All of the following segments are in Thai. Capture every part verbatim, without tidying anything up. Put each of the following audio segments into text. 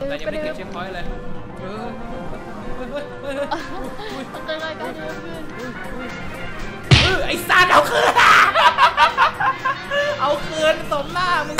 แต่ยังไม่เก็บเช็คพอยต์เลยเออเฮ้ยเฮ้ยเฮ้ยเกินไปกันเดินขึ้นเออไอ้ซาดเอาคืนเอาคืนสมหน้ามึง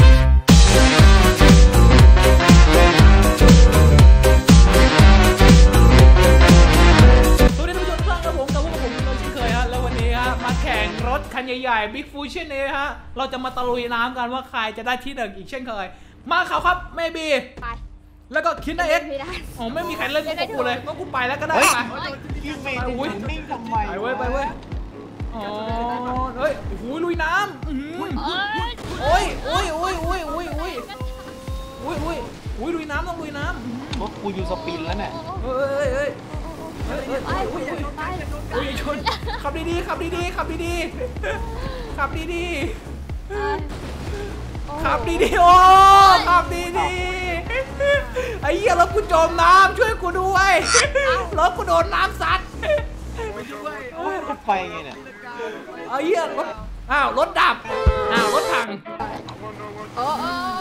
มาแข่งรถคันใหญ่ๆ Big Fusion นี้ฮะเราจะมาตะลุยน้ำกันว่าใครจะได้ที่หนึ่งอีกเช่นเคยมาเขาครับเมบีไปแล้วก็คิดนะเอ็กอ๋อไม่มีใครเล่นกับกูเลยก็กูไปแล้วก็ได้ไปไปอุ้ยนิ่งทำไมไปเว้ยไปเว้ยอ๋อเฮ้ยโอ้โหลุยน้ำโอ้ยโอ้ยโอ้ยโอ้ยโอ้ยโอ้ยโอ้ยโอ้ยโอ้ยลุยน้ำต้องลุยน้ำรถกูอยู่สปินแล้วเนี่ยเฮ้ยเฮ้ยเฮ้ยเฮ้ยเฮ้ยเฮ้ยชนขับดีๆขับดีๆขับดีๆขับดีๆขับดีๆโอ้ขับดีๆไอ้เหี้ยรถกูจมน้ำช่วยกูด้วยรถกูโดนน้ำซัดรถไฟไงเนี่ยไอ้เหี้ยรถอ้าวรถดับอ้าวรถถังโอ้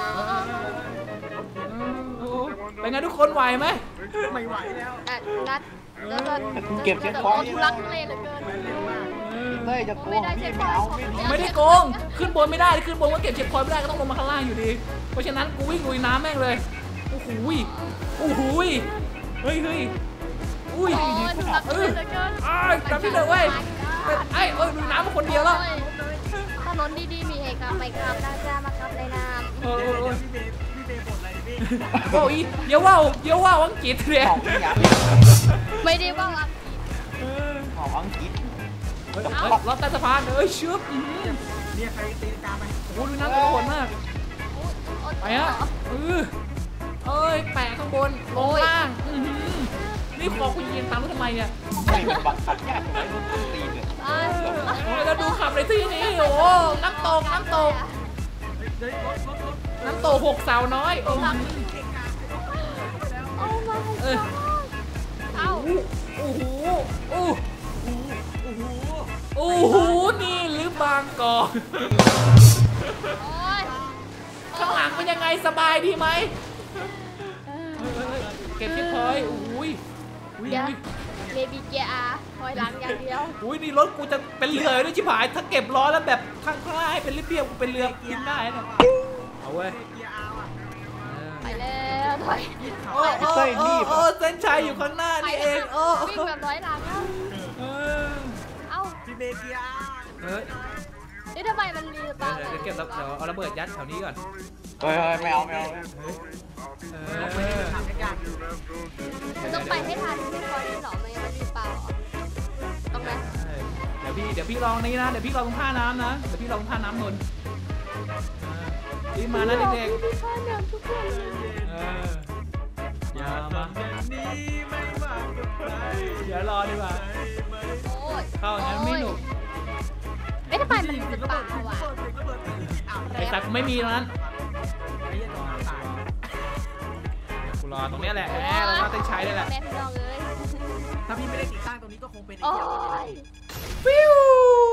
เป็นไงทุกคนไหวไหมไม่ไหวแล้วนัดแล้วก็เก็บเช็คพอยต์ทุลักทุเลเหลือเกินไม่จะโกงพี่ไม่เอาไม่ได้โกงขึ้นบนไม่ได้ขึ้นบนก็เก็บเช็คพอยต์ไม่ได้ก็ต้องลงมาข้างล่างอยู่ดีเพราะฉะนั้นกูวิ่งลุยน้ำแม่งเลยโอ้โหโอ้โหเฮ้ยเฮ้ยอุ้ยเออไอ้จำที่เดิมเว้ยไอ้เอ้ยลุยน้ำมาคนเดียวแล้วถนนดีๆมีเอกไปครับน่าจะมาครับในน้ำเออโอ้ยเยาว่าเยาว่าอังกฤษเลยไม่ได้ว่าอังกฤษของอังกฤษรถใต้สะพานเอ้ยชืบเนี่ยใครตีกาไปโอ้ดูน้ำตัวโหดมากไปฮะเออเอ้ยแปะข้างบนลงล่างนี่คอคุณยิงตามรถทำไมเนี่ยไม่เป็นบังคับยากเลยรถตีเนี่ยแล้วดูขับเลยที่นี่โอ้น้ำตกน้ำตกน้ำตกหกสาวน้อยโอ้โหเออโอ้โหโอ้โหโอ้โหโอ้โหนี่หรือบางกอกข้างหลังเป็นยังไงสบายดีไหมเก็บเช็คพอยต์อุ้ยเดี๋ยวเบบี้เกียร์ถอยหลังอย่างเดียวอุ้ยนี่รถกูจะเป็นเรือด้วยชิบหายถ้าเก็บล้อแล้วแบบข้างข้างให้เป็นเรียบๆกูเป็นเรือกินได้นะเอาเว้ยไปแล้วถอยโอ้โอ้โอ้เส้นชัยอยู่ข้างหน้านี่เองโอ้วิ่งแบบถอยหลังเอ้าพี่เบเกียเฮ้ยนี่ทำไมมันรีบมาเดี๋ยวเก็บเดี๋ยวเอาระเบิดยัดแถวนี้ก่อนเฮ้ยไม่เอาไม่เอาต้องไปให้ทันไม่พอที่หรอไม่รีบเปล่าต้องไหมเดี๋ยวพี่เดี๋ยวพี่ลองนี้นะเดี๋ยวพี่ลองท่าน้ำนะเดี๋ยวพี่ลองท่าน้ำนนรีบมานะเด็กๆอย่ามาเดี๋ยวรอดีกว่าเข้างั้นไม่หนุกไม่ทำไมมันเป็นป่าวะไอ้สัตว์ไม่มีนั้นกูรอตรงนี้แหละแหมเราต้องเต้นใช้ได้แหละถ้าพี่ไม่ได้ติดตั้งตรงนี้ก็คงเป็นอีกอย่างฟิว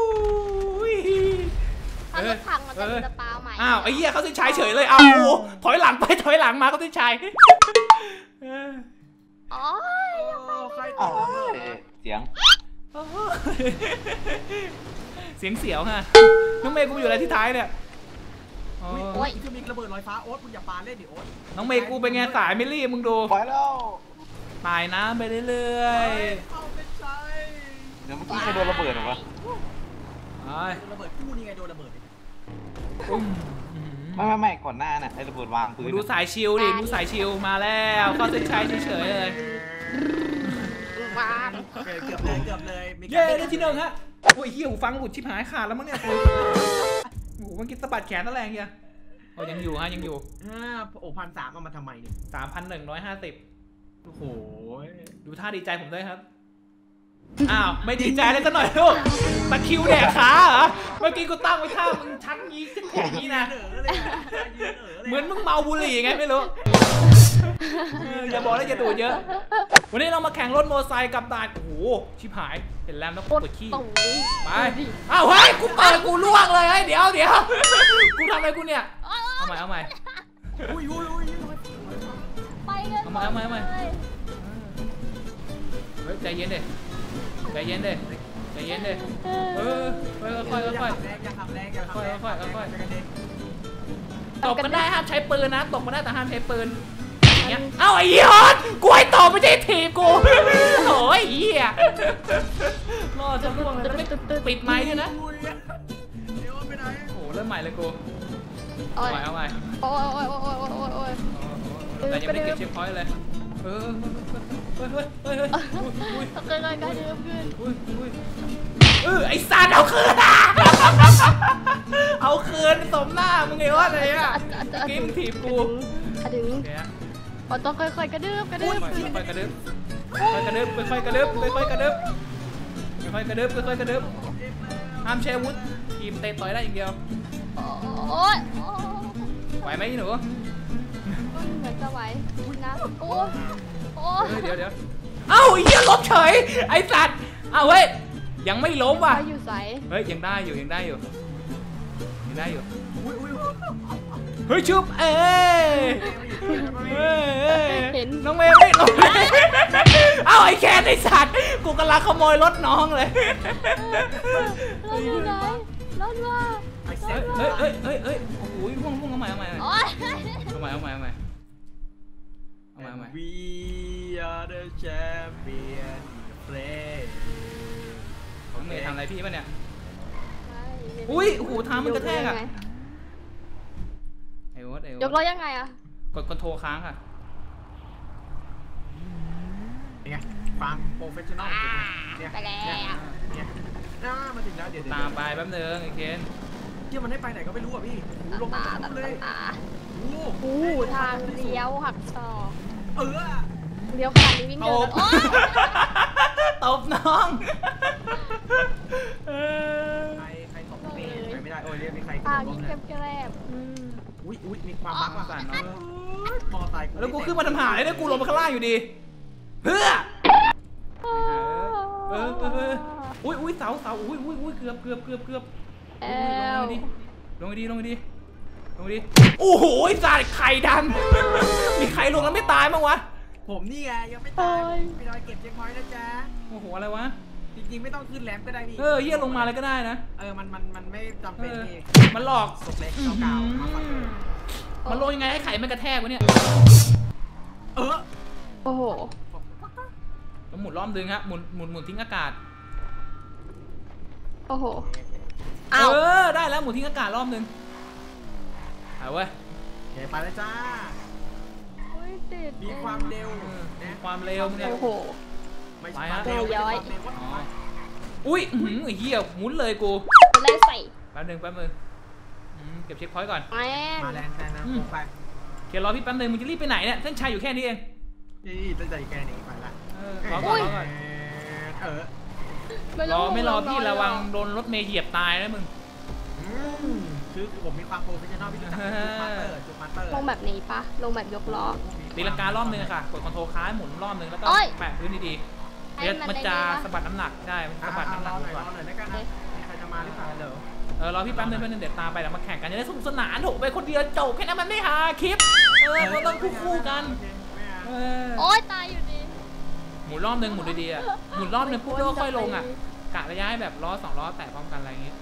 ถ้ารถถังมันจะเป็นตะปาใหม่อ้าวไอ้เหี้ยเขาเต้นใช้เฉยเลยอ้าวโอ้ถอยหลังไปถอยหลังมาเขาเต้นใช้อ๋อใครเสียงเสียงเสียวฮะน้องเมย์กูอยู่อะไรที่ท้ายเนี่ยโอ้ยคือมีระเบิดลอยฟ้าโอ๊ตคุณอย่าปาเล่นดิโอ๊ตน้องเมย์กูเป็นไงสายไม่รีบมึงดูไปแล้วตายน้ำไปเรื่อยๆเดี๋ยวเมื่อกี้ใครโดนระเบิดหรอวะระเบิดคู่นี่ไงโดนระเบิดไม่ไม่ไม่ก่อนหน้าน่ะไอ้ระเบิดวางปืนดูสายชิลดิดูสายชิลมาแล้วเข้าเส้นชัยเฉยๆเลยเกือบเลยเกือบเลยเย้ได้ที่หนึ่งฮะโอ้ยเหี้ยหูฟังหลุดชิบหายขาดแล้วมั้งเนี่ยกูโอ้โหมันกินสะบัดแขนตะแรงเงี้ยโอ้ยังอยู่ฮะยังอยู่อ่าโอ้พันสามเอามาทำไมเนี่ยสามพันหนึ่งร้อยห้าสิบโอ้โหดูท่าดีใจผมด้วยครับอ้าวไม่ดีใจเลยสักหน่อยลูกตะคิวแดกขาเหรอเมื่อกี้กูตั้งไว้ท่ามึงชักงี้ขึ้นแขนนี้นะเหมือนมึงเมาบุหรี่ไงไม่รู้อย่าบอกแล้วอย่าดูเยอะวันนี้เรามาแข่งรถมอเตอร์ไซค์กับด่านโอ้โหชิบหายเห็นแล้วแล้วกูเปิดขี้ไปอ้าวเฮ้ยกูเปิดกูล่วงเลยเดี๋ยวเดี๋ยวกูทำอะไรกูเนี่ยเอาใหม่เอาใหม่อุ้ยอุ้ยอุ้ยไปกันเอามาเอามาเอามาเฮ้ยใจเย็นเด้ใจเย็นเด้ใจเย็นเด้เออค่อยค่อยค่อยอย่าขับแรงอย่าขับแรงค่อยค่อยค่อยจะกระเด็นตบกันได้ห้ามใช้ปืนนะตบกันได้แต่ห้ามใช้ปืนอย่างเงี้ยเอ้าไอ้ยอดกูให้ตบไม่ใช่ถีบกูโอ้ยเหี้ยรอจะล่วงเลยไม่ปิดไมค์ด้วยนะอุ้ยเดี๋ยวไปไหนโอ้เริ่มใหม่เลยกูโอ้เอายใหม่เอาใหม่โอ้ยโอ้ยโอ้ยโอ้ยโอ้ยแต่ยังไม่เก็บเช็คพอยต์เลยเออเฮ้ยเฮ้ยเฮ้ยเฮ้ยอุ้ยเกินเลยกันเดิมขึ้นอุ้ยอุ้ยเออไอ้สัตว์เอาคืนอ่ะเอาคืนสมหน้ามึงไงวะอะไรอ่ะเกมถีบกูอะดึงโอเคฮะต้องค่อยๆกระดึบกระดึบค่อยๆกระดึบค่อยๆกระดึบค่อยๆกระดึบค่อยๆกระดึบค่อยๆกระดึบค่อยๆกระดึบห้ามใช้อาวุธทีมเตะต่อยได้อย่างเดียวโอ้ยไหวไหมหนูเหมือนจะไหวนะโอ้ยโอ้ยเดี๋ยวเดี๋ยวเอ้าเฮียล้มเฉยไอ้สัตว์เอ้าเฮ้ยยังไม่ล้มว่ะอยู่ใสเฮ้ยยังได้อยู่ยังได้อยู่ยังได้อยู่อุ้ยอุ้ยเฮ้ยชุบเอ้เฮ้ยเห็นน้องเมย์ไม่ลงเอ้าไอ้แคนไอ้สัตว์กูกำลังขโมยรถน้องเลยรถอยู่ไหนรถว่าไอ้เซ็เฮ้ตยเฮ้ยเฮ้ยเฮ้ยโอ้โหว่วงว่วงเอาใหม่เอาใหม่โอ้ยเอาใหม่เอาใหม่เอาใหม่เอาใหม่เอาใหม่ We are the champion play น้องเมย์ทำอะไรพี่ป่ะเนี่ยอุ้ยโอ้โหเท้ามันกระแทกอะไอ้วอดไอ้วอดยกล้อยังไงอะกดคอนโทรลค้างค่ะเป็นไงความโปรเฟชชั่นอลเนี่ยไปแล้วเนี่ยน่ามาถึงแล้วเดี๋ยวตามไปแป๊บนึงไอ้เคนเที่ยมันได้ไปไหนก็ไม่รู้อ่ะพี่ลงตามาตาเลยตาโอ้โอ้ทางเลี้ยวหักศอกเออเลี้ยวขนาดนี้วิ่งตเดินบโอ้ยตบน้องเออใครใครตกเตะใครไม่ได้โอ้ยเรียกมีใครปากตยิ่กงเลยแกรบๆอืมอุ้ยอุ้ยมีความบักว่ะสั่นเนาะมอไซค์แล้วกูขึ้นมาทำหาเลยนะกูลงมาข้างล่างอยู่ดี เพื่อ เออเออเอออุ้ยอุ้ยเสาเสาอุ้ยอุ้ยอุ้ยเกือบเกือบเกือบเกือบแอลลงดิลงดิลงดิลงดิโอ้โหสาดไข่ดันมีใครลงแล้วไม่ตายมั้งวะผมนี่ไงยังไม่ตายไม่ได้เก็บเช็คพอยต์นะจ๊ะโอ้โหอะไรวะจริงๆไม่ต้องขึ้นแรมก็ได้พี่เออเฮียลงมาเลยก็ได้นะเออมันมันมันไม่จำเอเป็นอพี่มันหลอกศพเล็กเก่าๆมาฟังเลยมันลงยังไงให้ไข่มันกระแทกวะเนี่ยเออโอ้โหแล้วหมุนรอบนึงฮะหมุนหมุนหมุนทิ้งอากาศโอ้โหเออได้แล้วหมุนทิ้งอากาศรอบนึงเอาเว้ยเดี๋ยวไปแล้วจ้าอุ้ยติดมีความเร็วนะความเร็วเนี่ยโอ้โหไม่ใช่ความเร็วไปฮะไม่ใช่ความเร็วอ๋ออุ้ยอื้อหือไอ้เหี้ยหมุนเลยกูเล่นใส่แป๊บนึงแป๊บนึงอืมเก็บเช็คพอยต์ก่อนแม่มาแรงแรงนะผมไปเขียนรอพี่แป๊บนึงมึงจะรีบไปไหนเนี่ยเส้นชัยอยู่แค่นี้เองนี่ตั้งใจแกนี่ไปละเออรอก่อนรอก่อนเออรอไม่รอพี่ระวังโดนรถเมย์เหยียบตายนะมึงอืมคือผมมีความโปรเฟชชั่นอลพี่รู้จักจุดมาสเตอร์จุดมาสเตอร์ลงแบบนี้ปะลงแบบยกล้อตีลังการอบนึงค่ะกดคอนโทรลค้างหมุนรอบนึงแล้วก็โอ้ยแปะพื้นดีๆให้เดี๋ยวมันมันได้จะดีปะสะบัดน้ำหนักได้มันสะบัดน้ำหนักรอหน่อยก่อนรอหน่อยแล้วกันนะมีใครจะมาหรือเปล่าเหรอเออรอพี่แป๊บนึงแป๊บนึงเดี๋ยวตามไปแล้วมาแข่งกันจะได้สนุกสนานโถไปคนเดียวจบแค่นั้นมันไม่หาคลิปเออมันต้องคู่คู่ๆกันเออโอ้ยตายอยู่ดีหมุนรอบนึงหมุนดีๆอ่ะหมุนรอบนึงปุ๊บแล้วก็ค่อยลงอ่ะกะระยะให้แบบล้อสองล้อแตะพร้อมกันอะไรอย่างงี้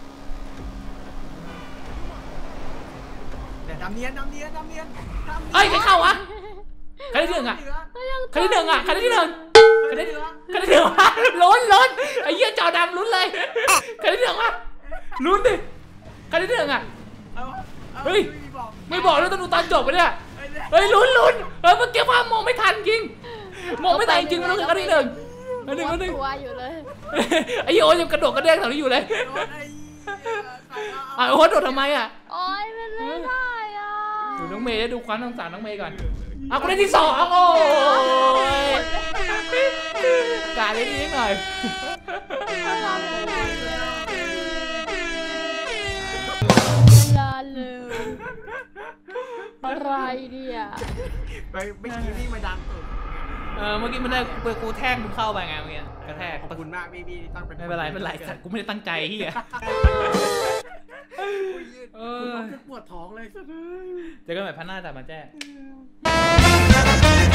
เดี๋ยวดำเนียนดำเนียนดำเนียนดำเนียนเอ้ยใครเข้าวะใครที่หนึ่งอ่ะใครที่หนึ่งอ่ะใครที่หนึ่งใครที่ใครที่หนึ่งวะลุ้นลุ้นไอ้เหี้ยจอดำลุ้นเลยใครที่หนึ่งวะลุ้นดิใครที่หนึ่งอ่ะ เฮ้ย ไม่บอกแล้วต้องดูตอนจบไปเนี่ยเฮ้ยลุ้นลุ้นเฮ้ยเมื่อกี้ภาพมองไม่ทันจริงมองไม่ทันจริงแล้วคืออันที่หนึ่งอันหนึ่งอันหนึ่งตัวอยู่เลยไอ้โอ้ยยังกระโดดกระเด้งแถวนี้อยู่เลยอ่ะโอ้โหโดดทำไมอ่ะโอ้ยมันไม่ได้อ่ะดูน้องเมย์ดูความสงสารน้องเมย์ก่อนเอาคนที่สองโอ้ยกาดได้ดีหน่อยลาเลยอะไรเนี่ยไปไม่กี้นี่มาดังสุดเออเมื่อกี้มันได้เปิดกูแทกมึงเข้าไปไงเมื่อกี้กระแทกขอบคุณมากพี่พี่ตั้งเป็นไม่เป็นไรไม่เป็นไรสัตว์กูไม่ได้ตั้งใจเฮียเออปวดท้องเลยเจอกันใหม่พันหน้าแต่มาแจ้